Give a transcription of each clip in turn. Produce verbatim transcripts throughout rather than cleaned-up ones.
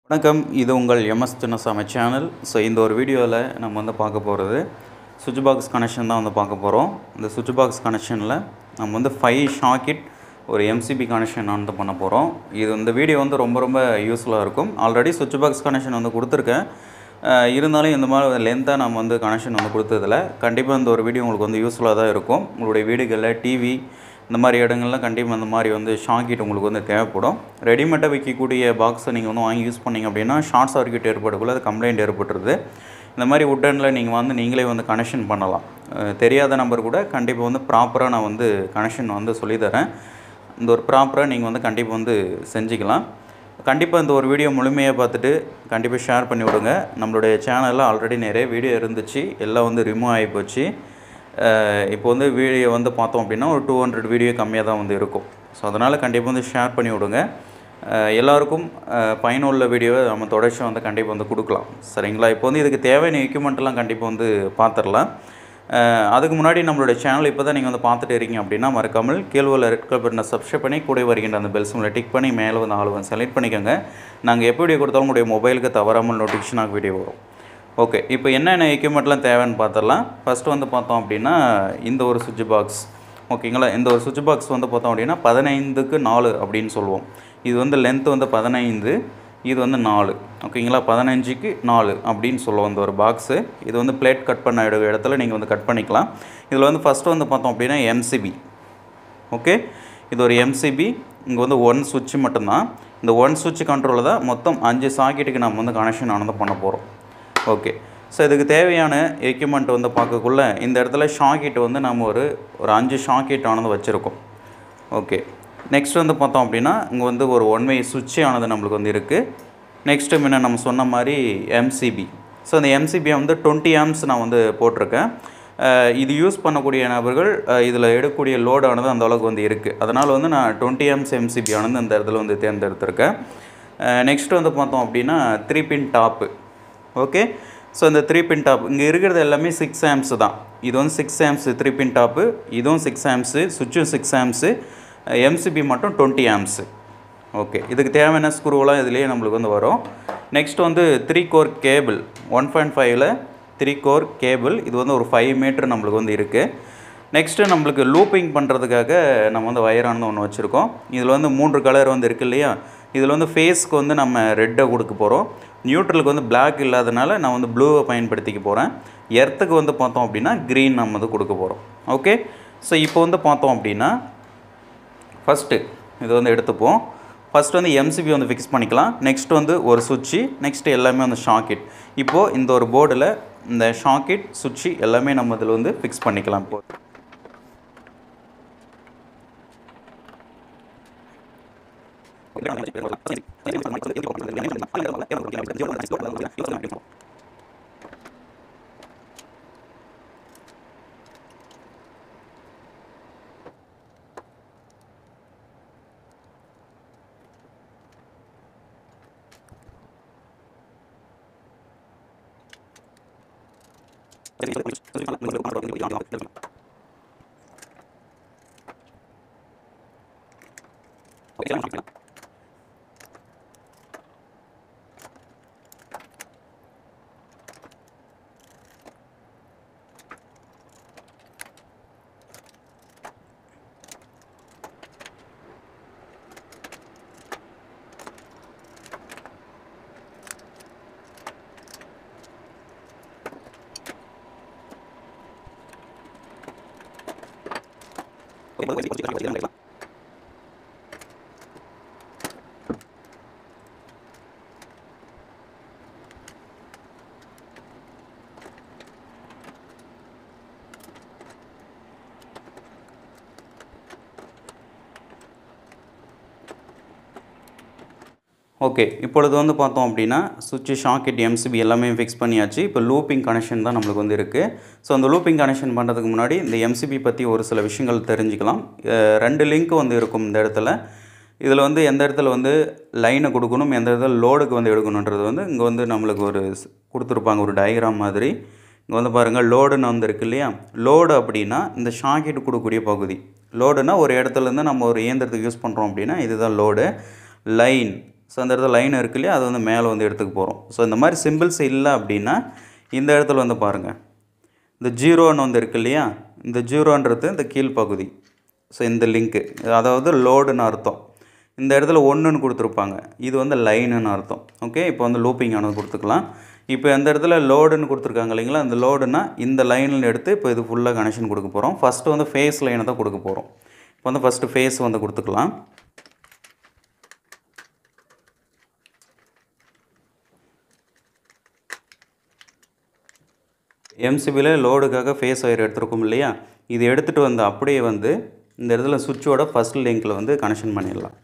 வணக்கம், இது உங்கள் mschinnasamy சேனல். ஸோ இந்த ஒரு வீடியோவில் நம்ம வந்து பார்க்க போகிறது சுவிட்ச் பாக்ஸ் கனெக்ஷன் தான் வந்து பார்க்க போகிறோம். இந்த சுவிட்ச் பாக்ஸ் கனெக்ஷனில் நம்ம வந்து ஃபைவ் சாக்கெட் ஒரு எம்சிபி கனெக்ஷன் வந்து பண்ண போகிறோம். இது இந்த வீடியோ வந்து ரொம்ப ரொம்ப யூஸ்ஃபுல்லாக இருக்கும். ஆல்ரெடி சுவிட்ச் பாக்ஸ் கனெக்ஷன் வந்து கொடுத்துருக்கேன். இருந்தாலும் இந்த மாதிரி லென்த்தாக நம்ம வந்து கனெக்ஷன் வந்து கொடுத்ததில்ல. கண்டிப்பாக இந்த ஒரு வீடியோ உங்களுக்கு வந்து யூஸ்ஃபுல்லாக தான் இருக்கும். உங்களுடைய வீடுகளில் டிவி இந்த மாதிரி இடங்கள்லாம் கண்டிப்பாக இந்த மாதிரி வந்து ஷாக்கெட் உங்களுக்கு வந்து தேவைப்படும். ரெடிமேடாக விற்கக்கூடிய பாக்ஸை நீங்கள் வந்து வாங்கி யூஸ் பண்ணிங்க அப்படின்னா ஷார்ட் சர்க்யூட் ஏற்படக்குள்ள அது கம்ப்ளைண்ட் ஏற்பட்டுருது. இந்த மாதிரி உட்டனில் நீங்கள் வந்து நீங்களே வந்து கனெக்ஷன் பண்ணலாம். தெரியாத நம்பர் கூட கண்டிப்பாக வந்து ப்ராப்பராக நான் வந்து கனெக்ஷன் வந்து சொல்லித்தரேன். இந்த ஒரு ப்ராப்பராக நீங்கள் வந்து கண்டிப்பாக வந்து செஞ்சுக்கலாம். கண்டிப்பாக இந்த ஒரு வீடியோ முழுமையாக பார்த்துட்டு கண்டிப்பாக ஷேர் பண்ணி விடுங்க. நம்மளுடைய சேனலில் ஆல்ரெடி நிறைய வீடியோ இருந்துச்சு, எல்லாம் வந்து ரிமூவ் ஆகி போச்சு. இப்போ வந்து வீடியோ வந்து பார்த்தோம் அப்படின்னா ஒரு டூ ஹண்ட்ரட் வீடியோ கம்மியாக தான் வந்து இருக்கும். ஸோ அதனால் கண்டிப்பாக வந்து ஷேர் பண்ணி விடுங்க. எல்லாருக்கும் பயனுள்ள வீடியோவை நம்ம தொடர்ச்சியாக வந்து கண்டிப்பாக வந்து கொடுக்கலாம். சரிங்களா? இப்போ வந்து இதுக்கு தேவையான எக்யூப்மெண்ட்லாம் கண்டிப்பாக வந்து பார்த்துடலாம். அதுக்கு முன்னாடி நம்மளுடைய சேனல் இப்போ தான் நீங்கள் வந்து பார்த்துட்டு இருக்கீங்க அப்படின்னா மறக்காமல் கீழ்வுள்ள ரெட் கலர் பட்டனை சப்ஸ்கிரைப் பண்ணி கூட வருகின்ற அந்த பெல் சிம்பிளை டிக் பண்ணி மேலே வந்து ஆள் வந்து செலக்ட் பண்ணிக்கோங்க. நாங்கள் எப்போ வீடியோ கொடுத்தாலும் உங்களுடைய மொபைலுக்கு தவறாமல் நோட்டிஃபிகேஷனாக வீடியோ வரும். ஓகே, இப்போ என்னென்ன எக்யூப்மெண்ட்லாம் தேவைன்னு பார்த்துடலாம். ஃபஸ்ட்டு வந்து பார்த்தோம் அப்படின்னா இந்த ஒரு சுவிட்ச் பாக்ஸ். ஓகேங்களா? இந்த ஒரு சுவிட்ச் பாக்ஸ் வந்து பார்த்தோம் அப்படின்னா பதினைந்துக்கு நாலு அப்படின்னு சொல்லுவோம். இது வந்து லென்த்து வந்து பதினைந்து, இது வந்து நாலு. ஓகேங்களா? பதினஞ்சுக்கு நாலு அப்படின்னு சொல்லுவோம் இந்த ஒரு பாக்ஸு. இது வந்து பிளேட் கட் பண்ண இடத்துல நீங்கள் வந்து கட் பண்ணிக்கலாம். இதில் வந்து ஃபஸ்ட்டு வந்து பார்த்தோம் அப்படின்னா எம்சிபி. ஓகே, இது ஒரு எம்சிபி. இங்கே வந்து ஒன் சுவிட்ச் மட்டும்தான். இந்த ஒன் சுவிட்ச் கண்ட்ரோலில் தான் மொத்தம் அஞ்சு சாக்கெட்டுக்கு நம்ம வந்து கனெக்ஷன் ஆனது பண்ண போகிறோம். ஓகே, ஸோ இதுக்கு தேவையான எக்யூப்மெண்ட் வந்து பார்க்கக்குள்ள இந்த இடத்துல ஷாக்கெட் வந்து நம்ம ஒரு ஒரு அஞ்சு ஷாக்கெட் ஆனது வச்சுருக்கோம். ஓகே, நெக்ஸ்ட் வந்து பார்த்தோம் அப்படின்னா இங்கே வந்து ஒரு ஒன் வே சுவிட்ச் ஆனது நம்மளுக்கு வந்து இருக்குது. நெக்ஸ்ட்டு முன்ன நம்ம சொன்ன மாதிரி எம்சிபி. ஸோ இந்த எம்சிபி வந்து டுவெண்ட்டி ஆம்ஸ் நான் வந்து போட்டிருக்கேன். இது யூஸ் பண்ணக்கூடிய நபர்கள் இதில் எடுக்கக்கூடிய லோடானது அந்த அளவுக்கு வந்து இருக்குது. அதனால் வந்து நான் டுவெண்ட்டி ஆம்ஸ் எம்சிபி ஆனது இந்த இடத்துல வந்து தேர்ந்தெடுத்திருக்கேன். நெக்ஸ்ட்டு வந்து பார்த்தோம் அப்படின்னா three pin top. Okay, so இந்த த்ரீ பின் டாப் இங்கே இருக்கிறது எல்லாமே சிக்ஸ் ஆம்ஸ் தான். இது வந்து six amps three pin top, இதுவும் சிக்ஸ் ஆம்ஸு, சுவிட்சும் சிக்ஸ் ஆம்ஸு, எம்சிபி மட்டும் டுவெண்ட்டி ஆம்ஸு. ஓகே, இதுக்கு தேவையான ஸ்க்ரூவெலாம் இதுலேயே நம்மளுக்கு வந்து வரும். நெக்ஸ்ட் வந்து three core cable one point ஃபைவ்ல த்ரீ கோர் கேபிள். இது வந்து ஒரு ஃபைவ் மீட்டர் நம்மளுக்கு வந்து இருக்குது. நெக்ஸ்ட்டு நம்மளுக்கு லூப்பிங் பண்ணுறதுக்காக நம்ம வந்து வயரானது ஒன்று வச்சுருக்கோம். இதில் வந்து மூன்று கலர் வந்து இருக்குது இல்லையா? இதில் வந்து ஃபேஸ்க்கு வந்து நம்ம ரெட்டை கொடுக்க போகிறோம். நியூட்ரலுக்கு வந்து பிளாக் இல்லாதனால நான் வந்து ப்ளூவை பயன்படுத்திக்க போகிறேன். எர்த்துக்கு வந்து பார்த்தோம் அப்படின்னா க்ரீன் நம்ம வந்து கொடுக்க போகிறோம். ஓகே, ஸோ இப்போ வந்து பார்த்தோம் அப்படின்னா ஃபஸ்ட்டு இது வந்து எடுத்துப்போம். ஃபஸ்ட்டு வந்து எம்சிபி வந்து ஃபிக்ஸ் பண்ணிக்கலாம். நெக்ஸ்ட் வந்து ஒரு சுவிட்சு, நெக்ஸ்ட்டு எல்லாமே வந்து ஷாக்கெட். இப்போது இந்த ஒரு போர்டில் இந்த ஷாக்கெட் சுவிட்சு எல்லாமே நம்ம இதில் வந்து ஃபிக்ஸ் பண்ணிக்கலாம். இப்போ ஓகே, இப்பொழுது வந்து பார்த்தோம் அப்படின்னா சுவிட்சு ஷாக்கெட் எம்சிபி எல்லாமே ஃபிக்ஸ் பண்ணியாச்சு. இப்போ லூப்பிங் கனெக்ஷன் தான் நம்மளுக்கு வந்து இருக்குது. ஸோ அந்த லூப்பிங் கனெக்ஷன் பண்ணுறதுக்கு முன்னாடி இந்த எம்சிபி பற்றி ஒரு சில விஷயங்கள் தெரிஞ்சுக்கலாம். ரெண்டு லிங்க் வந்து இருக்கும் இந்த இடத்துல. இதில் வந்து எந்த இடத்துல வந்து லைனை கொடுக்கணும், எந்த இடத்துல லோடுக்கு வந்து எடுக்கணுன்றது வந்து இங்கே வந்து நம்மளுக்கு ஒரு கொடுத்துருப்பாங்க, ஒரு டயக்ராம் மாதிரி. இங்கே வந்து பாருங்கள், லோடுன்னு வந்து இருக்கு இல்லையா? லோடு அப்படின்னா இந்த ஷாக்கெட் கொடுக்கக்கூடிய பகுதி. லோடுனா ஒரு இடத்துலேருந்து நம்ம ஒரு இயந்திரத்துக்கு யூஸ் பண்ணுறோம் அப்படின்னா இதுதான் லோடு. லைன் ஸோ அந்த இடத்துல லைன் இருக்கு இல்லையா, அது வந்து மேலே வந்து எடுத்துக்க போகிறோம். ஸோ இந்த மாதிரி சிம்பிள்ஸ் இல்லை அப்படின்னா இந்த இடத்துல வந்து பாருங்கள், இந்த ஜீரோன்னு வந்து இருக்கு இல்லையா, இந்த ஜீரோன்றது இந்த கீழ்ப்பகுதி. ஸோ இந்த லிங்க்கு அதாவது லோடுன்னு அர்த்தம். இந்த இடத்துல ஒன்றுன்னு கொடுத்துருப்பாங்க, இது வந்து லைனுன்னு அர்த்தம். ஓகே, இப்போ வந்து லூப்பிங் ஆனது கொடுத்துக்கலாம். இப்போ இந்த இடத்துல லோடுன்னு கொடுத்துருக்காங்க இல்லைங்களா, அந்த லோடுனா இந்த லைனில் எடுத்து இப்போ இது ஃபுல்லாக கனெக்ஷன் கொடுக்க போகிறோம். ஃபஸ்ட்டு வந்து ஃபேஸ் லைனை தான் கொடுக்க போகிறோம். இப்போ வந்து ஃபஸ்ட்டு ஃபேஸ் வந்து கொடுத்துக்கலாம். எம்சிபியில் லோடுக்காக ஃபேஸ் ஒயர் எடுத்துருக்கோம் இல்லையா, இது எடுத்துகிட்டு வந்து அப்படியே வந்து இந்த இடத்துல சுவிட்சோட ஃபஸ்ட் லிங்கில் வந்து கனெக்ஷன் பண்ணிடலாம்.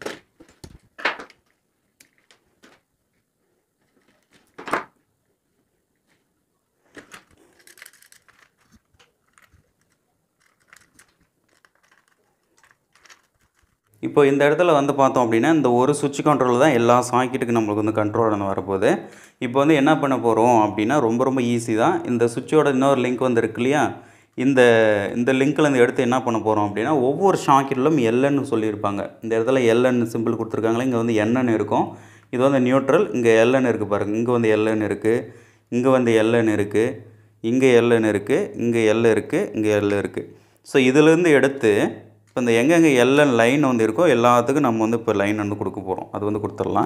இப்போ இந்த இடத்துல வந்து பார்த்தோம் அப்படின்னா இந்த ஒரு சுவிட்ச் கண்ட்ரோல் தான் எல்லா சாக்கெட்டுக்கு நம்மளுக்கு வந்து கண்ட்ரோல் வரப்போகுது. இப்போ வந்து என்ன பண்ண போகிறோம் அப்படின்னா ரொம்ப ரொம்ப ஈஸி தான். இந்த சுவிட்சோட இன்னொரு லிங்க் வந்து இருக்கு இல்லையா, இந்த இந்த லிங்க்லேருந்து எடுத்து என்ன பண்ண போகிறோம் அப்படின்னா ஒவ்வொரு சாக்கெட்டிலும் எல்என்னு சொல்லியிருப்பாங்க. இந்த இடத்துல எல்என் சிம்பிள் கொடுத்துருக்காங்களே, இங்கே வந்து என்னன்னு இருக்கும். இது வந்து நியூட்ரல், இங்கே எல்என் இருக்குது பாருங்கள். இங்கே வந்து எல்என் இருக்குது, இங்கே வந்து எல்என் இருக்குது, இங்கே எல்என் இருக்குது, இங்கே எல் இருக்குது, இங்கே எல் இருக்குது. ஸோ இதிலேருந்து எடுத்து இப்போ இந்த எங்கெங்கே எல்என் லைன் வந்து இருக்கோ எல்லாத்துக்கும் நம்ம வந்து இப்போ லைன் வந்து கொடுக்க போகிறோம். அது வந்து கொடுத்துடலாம்.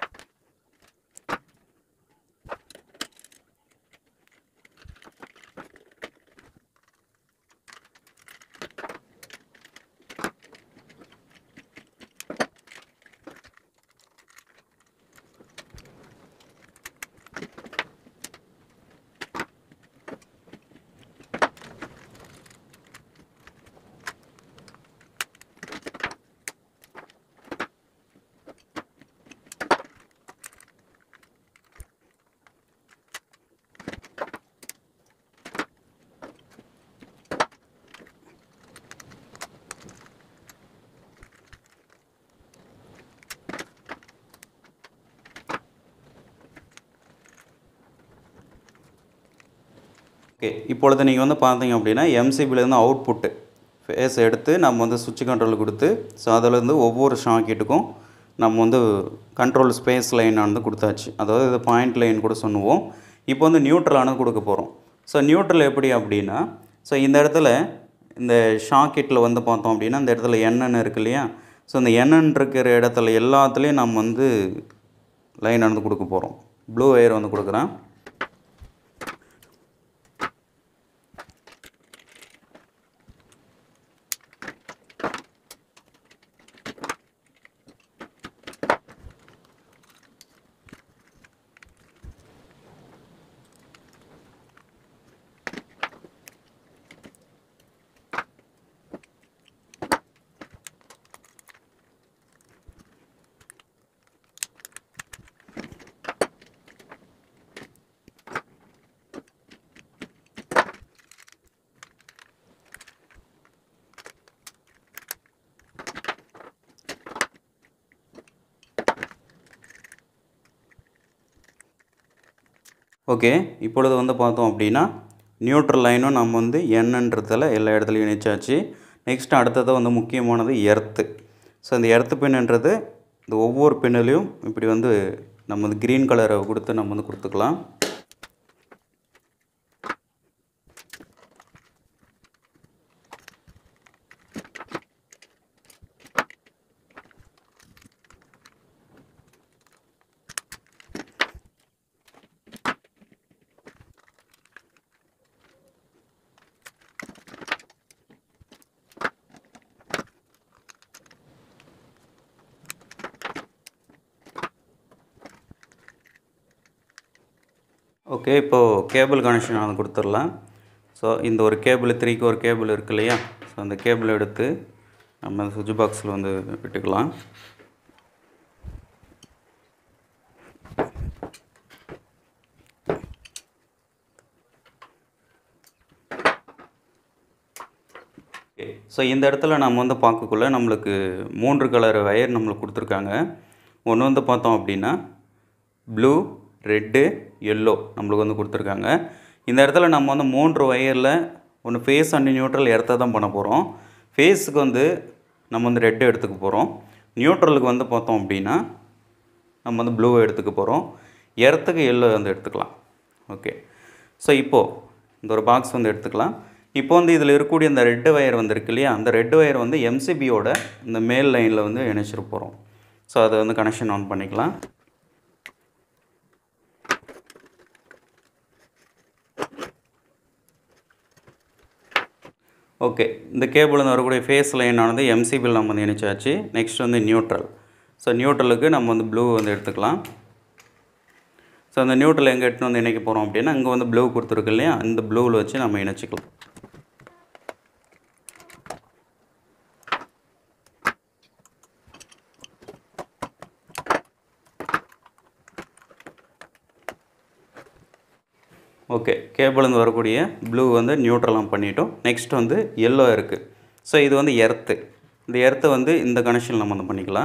ஓகே, இப்பொழுது நீங்கள் வந்து பார்த்தீங்க அப்படின்னா எம்சிபிலேருந்து அவுட்புட்டு ஃபேஸ் எடுத்து நம்ம வந்து சுவிட்ச் கண்ட்ரோல் கொடுத்து, ஸோ அதிலேருந்து ஒவ்வொரு ஷாக்கெட்டுக்கும் நம்ம வந்து கண்ட்ரோல் ஸ்பேஸ் லைனானது கொடுத்தாச்சு. அதாவது இது பாயிண்ட் லைன் கூட சொல்லுவோம். இப்போ வந்து நியூட்ரலானது கொடுக்க போகிறோம். ஸோ நியூட்ரல் எப்படி அப்படின்னா, ஸோ இந்த இடத்துல இந்த ஷாக்கெட்டில் வந்து பார்த்தோம் அப்படின்னா இந்த இடத்துல எண்ணென்னு இருக்கு இல்லையா, ஸோ இந்த எண்ணென் இருக்கிற இடத்துல எல்லாத்துலேயும் நம்ம வந்து லைனானது கொடுக்க போகிறோம். ப்ளூ ஒயர் வந்து கொடுக்குறேன். ஓகே, இப்பொழுது வந்து பார்த்தோம் அப்படின்னா நியூட்ரல் லைனும் நம்ம வந்து என்னன்றதில் எல்லா இடத்துலையும் இணைச்சாச்சு. நெக்ஸ்ட் அடுத்தது வந்து முக்கியமானது எர்த்து. ஸோ இந்த எர்த்து பின்னுன்றது இந்த ஒவ்வொரு பின்னிலையும் இப்படி வந்து நம்ம வந்து க்ரீன் கலரை கொடுத்து நம்ம வந்து கொடுத்துக்கலாம். ஓகே, இப்போது கேபிள் கனெக்ஷன் அதை கொடுத்துடலாம். ஸோ இந்த ஒரு கேபிள் த்ரீக்கு ஒரு கேபிள் இருக்கு இல்லையா, ஸோ அந்த கேபிள் எடுத்து நம்ம சுவிட்ச் பாக்ஸில் வந்து விட்டுக்கலாம். ஓகே, ஸோ இந்த இடத்துல நம்ம வந்து பார்க்கக்குள்ள நம்மளுக்கு மூன்று கலர் வயர் நம்மளுக்கு கொடுத்துருக்காங்க. ஒன்று வந்து பார்த்தோம் அப்படின்னா ப்ளூ, ரெட்டு, எல்லோ நம்மளுக்கு வந்து கொடுத்துருக்காங்க. இந்த இடத்துல நம்ம வந்து மூன்று வயரில் ஒன்று ஃபேஸ் அண்ட் நியூட்ரல் எர்த்தை தான் பண்ண போகிறோம். ஃபேஸுக்கு வந்து நம்ம வந்து ரெட்டு எடுத்துக்க போகிறோம். நியூட்ரலுக்கு வந்து பார்த்தோம் அப்படின்னா நம்ம வந்து ப்ளூவை எடுத்துக்க போகிறோம். எர்த்துக்கு எல்லோ வந்து எடுத்துக்கலாம். ஓகே, ஸோ இப்போது இந்த ஒரு பாக்ஸ் வந்து எடுத்துக்கலாம். இப்போ வந்து இதில் இருக்கக்கூடிய இந்த ரெட்டு வயர் வந்து இருக்கு இல்லையா, அந்த ரெட்டு வயர் வந்து எம்சிபியோட இந்த மேல் லைனில் வந்து இணைச்சிட்டு போகிறோம். ஸோ அதை வந்து கனெக்ஷன் ஆன் பண்ணிக்கலாம். ஓகே, இந்த கேபிள் வந்து வரக்கூடிய ஃபேஸ் லைனானது எம்சிபியில் நம்ம வந்து இணைச்சாச்சு. நெக்ஸ்ட் வந்து நியூட்ரல். ஸோ நியூட்ரலுக்கு நம்ம வந்து ப்ளூ வந்து எடுத்துக்கலாம். ஸோ அந்த நியூட்ரல் எங்கே எடுத்துன்னு வந்து இணைக்க போகிறோம் அப்படின்னா, இங்கே வந்து ப்ளூ கொடுத்துருக்கு இல்லையா, இந்த ப்ளூவில் வச்சு நம்ம இணைச்சிக்கலாம். ஓகே, கேபிள்லேருந்து வரக்கூடிய ப்ளூ வந்து நியூட்ரலாம் பண்ணிட்டோம். நெக்ஸ்ட் வந்து எல்லோ இருக்குது. ஸோ இது வந்து எர்த்து. இந்த எர்த்தை வந்து இந்த கனெக்ஷன் நம்ம வந்து பண்ணிக்கலாம்.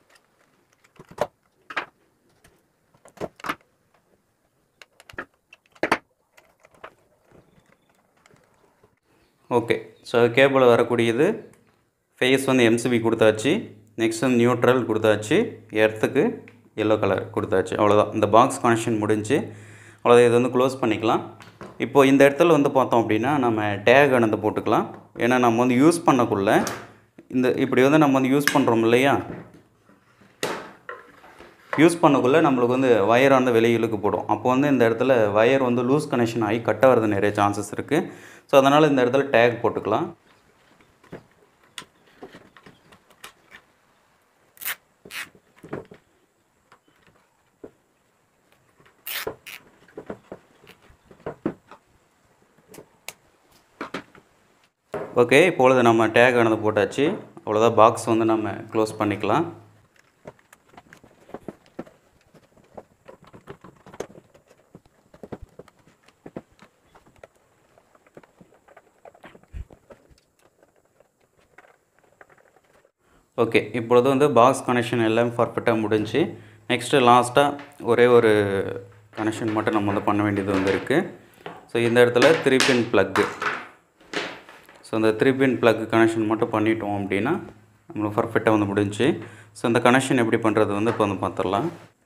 ஓகே, ஸோ கேபிள் வரக்கூடியது ஃபேஸ் வந்து எம்சிபி கொடுத்தாச்சு. நெக்ஸ்ட் வந்து நியூட்ரல் கொடுத்தாச்சு. எர்த்துக்கு எல்லோ கலர் கொடுத்தாச்சு. அவ்வளோதான், இந்த பாக்ஸ் கனெக்ஷன் முடிஞ்சு. அவ்வளோதான், இது வந்து க்ளோஸ் பண்ணிக்கலாம். இப்போது இந்த இடத்துல வந்து பார்த்தோம் அப்படின்னா நம்ம டேக் வந்து போட்டுக்கலாம். ஏன்னா நம்ம வந்து யூஸ் பண்ணக்குள்ள இந்த இப்படி வந்து நம்ம வந்து யூஸ் பண்ணுறோம் இல்லையா, யூஸ் பண்ணக்குள்ளே நம்மளுக்கு வந்து வயர் வந்து வெளியே இழுக்கு போடும். அப்போ வந்து இந்த இடத்துல வயர் வந்து லூஸ் கனெக்ஷன் ஆகி கட் ஆகிறது நிறைய சான்சஸ் இருக்குது. ஸோ அதனால் இந்த இடத்துல டேக் போட்டுக்கலாம். ஓகே, இப்பொழுது நம்ம டேக் ஆனது போட்டாச்சு. அவ்வளோதான், பாக்ஸ் வந்து நம்ம க்ளோஸ் பண்ணிக்கலாம். ஓகே, இப்பொழுது வந்து பாக்ஸ் கனெக்ஷன் எல்லாம் பர்ஃபெக்டாக முடிஞ்சு. நெக்ஸ்ட்டு லாஸ்ட்டாக ஒரே ஒரு கனெக்ஷன் மட்டும் நம்ம வந்து பண்ண வேண்டியது வந்து இருக்குது. ஸோ இந்த இடத்துல த்ரீ பின் ப்ளக்கு. ஸோ அந்த த்ரீ பின் ப்ளக் கனெக்ஷன் மட்டும் பண்ணிட்டோம் அப்படின்னா நம்மளுக்கு பர்ஃபெக்டாக வந்து முடிஞ்சு. ஸோ அந்த கனெக்ஷன் எப்படி பண்ணுறது வந்து இப்போ வந்து பார்த்துடலாம்.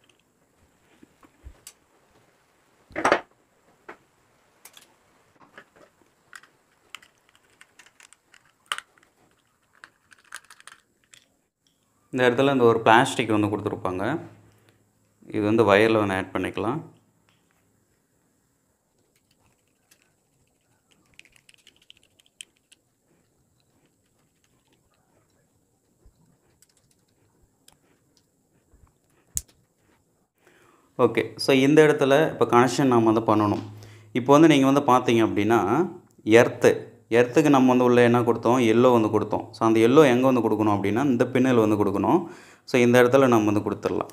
இந்த இடத்துல இந்த ஒரு பிளாஸ்டிக் வந்து கொடுத்துருப்பாங்க. இது வந்து வயரில் வந்து ஆட் பண்ணிக்கலாம். ஓகே, ஸோ இந்த இடத்துல இப்போ கனெக்ஷன் நம்ம வந்து பண்ணணும். இப்போ வந்து நீங்கள் வந்து பார்த்தீங்க அப்படின்னா எர்த்து எர்த்துக்கு நம்ம வந்து உள்ளே என்ன கொடுத்தோம், எல்லோ வந்து கொடுத்தோம். ஸோ அந்த எல்லோ எங்கே வந்து கொடுக்கணும் அப்படின்னா இந்த பின்னில் வந்து கொடுக்கணும். ஸோ இந்த இடத்துல நம்ம வந்து கொடுத்துடலாம்.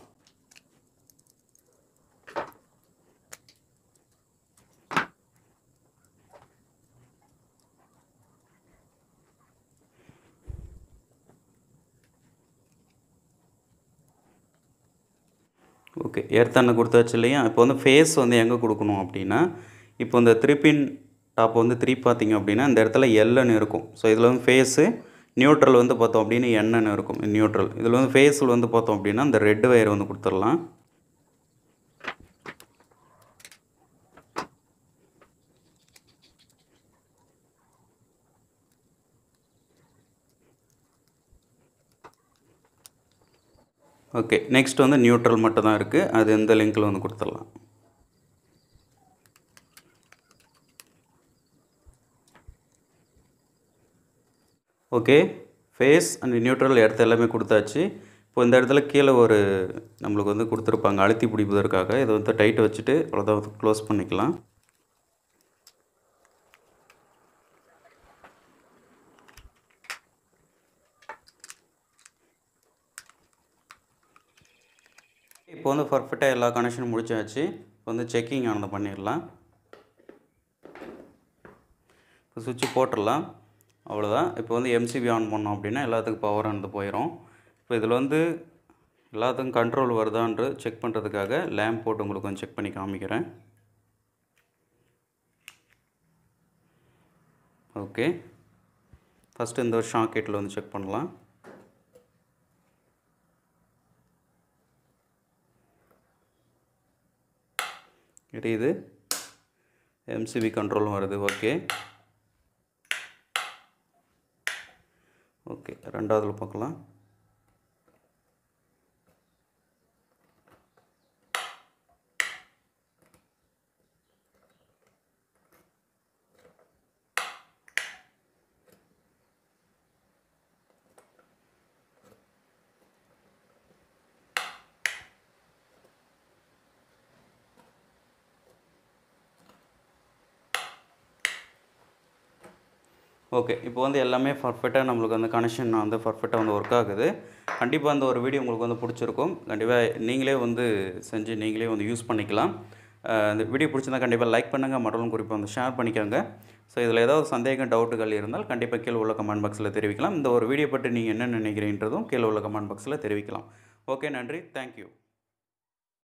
ஓகே, எர்த்தண்ணை கொடுத்தாச்சு இல்லையா. இப்போ வந்து ஃபேஸ் வந்து எங்கே கொடுக்கணும் அப்படின்னா, இப்போ இந்த த்ரீ பின் டாப் வந்து த்ரீ பார்த்திங்க அப்படின்னா இந்த இடத்துல எல்லுன்னு இருக்கும். ஸோ இதில் வந்து ஃபேஸு, நியூட்ரல் வந்து பார்த்தோம் அப்படின்னா என்னு இருக்கும். நியூட்ரல் இதில் வந்து ஃபேஸில் வந்து பார்த்தோம் அப்படின்னா இந்த ரெட் வயர் வந்து கொடுத்துடலாம். ஓகே, நெக்ஸ்ட் வந்து நியூட்ரல் மட்டும் தான் இருக்குது. அது இந்த லிங்கில் வந்து கொடுத்துடலாம். ஓகே, ஃபேஸ் அண்ட் நியூட்ரல் இடத்த எல்லாமே கொடுத்தாச்சு. இப்போ இந்த இடத்துல கீழே ஒரு நம்மளுக்கு வந்து கொடுத்துருப்பாங்க அழுத்தி பிடிப்பதற்காக. இதை வந்து டைட் வச்சுட்டு அவ்வளோதான், க்ளோஸ் பண்ணிக்கலாம். இப்போ வந்து பர்ஃபெக்டாக எல்லா கனெக்ஷனும் முடிச்சாச்சு. இப்போ வந்து செக்கிங் ஆனதை பண்ணிடலாம். இப்போ சுவிட்சு போட்டுடலாம். அவ்வளோதான். இப்போ வந்து எம்சிபி ஆன் பண்ணோம் அப்படின்னா எல்லாத்துக்கும் பவர் ஆனது போயிடும். இப்போ இதில் வந்து எல்லாத்துக்கும் கண்ட்ரோல் வருதான்னு செக் பண்ணுறதுக்காக லேம்ப் போட்டு உங்களுக்கு கொஞ்சம் செக் பண்ணி காமிக்கிறேன். ஓகே, ஃபஸ்ட்டு இந்த ஒரு ஷாக்கெட்டில் வந்து செக் பண்ணலாம். எரியுது. எம்சிபி கண்ட்ரோலும் வருது. ஓகே ஓகே ரெண்டாவதுல பார்க்கலாம். ஓகே இப்போ வந்து எல்லாமே பர்ஃபெக்டாக நம்மளுக்கு அந்த கனெக்ஷன் வந்து பர்ஃபெக்டாக வந்து ஒர்க் ஆகுது. கண்டிப்பாக அந்த ஒரு வீடியோ உங்களுக்கு வந்து பிடிச்சிருக்கும். கண்டிப்பாக நீங்களே வந்து செஞ்சு நீங்களே வந்து யூஸ் பண்ணிக்கலாம். இந்த வீடியோ பிடிச்சிருந்தால் கண்டிப்பாக லைக் பண்ணுங்கள், மற்றும் குறிப்பாக வந்து ஷேர் பண்ணிக்கோங்க. ஸோ இதில் ஏதாவது சந்தேகம் டவுட்டுகள் இருந்தால் கண்டிப்பாக கீழே உள்ள கமெண்ட் பாக்ஸில் தெரிவிக்கலாம். இந்த ஒரு வீடியோ பற்றி நீங்கள் என்ன நினைக்கிறீன்றதும் கீழே உள்ள கமெண்ட் பாக்ஸில் தெரிவிக்கலாம். ஓகே, நன்றி, தேங்க்யூ.